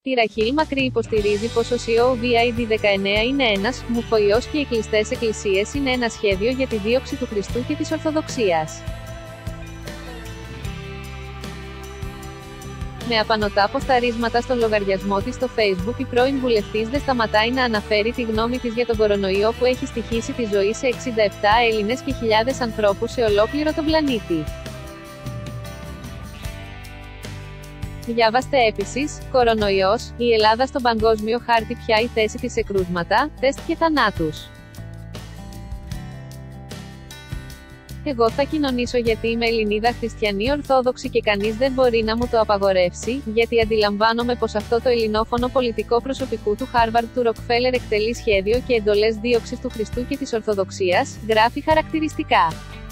Η Ραχήλ Μακρύ υποστηρίζει πως ο COVID-19 είναι ένας μουφοϊός και οι κλειστές εκκλησίες είναι ένα σχέδιο για τη δίωξη του Χριστού και της Ορθοδοξίας. Με απανωτά ποσταρίσματα στο λογαριασμό της στο Facebook, η πρώην βουλευτής δεν σταματάει να αναφέρει τη γνώμη της για τον κορονοϊό που έχει στοιχήσει τη ζωή σε 67 Έλληνες και χιλιάδες ανθρώπους σε ολόκληρο τον πλανήτη. Διάβαστε επίσης, κορονοϊός, η Ελλάδα στον παγκόσμιο χάρτη πια η θέση της σε κρούσματα, τεστ και θανάτους. Εγώ θα κοινωνήσω γιατί είμαι Ελληνίδα χριστιανή Ορθόδοξη και κανείς δεν μπορεί να μου το απαγορεύσει, γιατί αντιλαμβάνομαι πως αυτό το ελληνόφωνο πολιτικό προσωπικού του Χάρβαρντ του Ροκφέλερ εκτελεί σχέδιο και εντολές δίωξης του Χριστού και της Ορθοδοξίας, γράφει χαρακτηριστικά.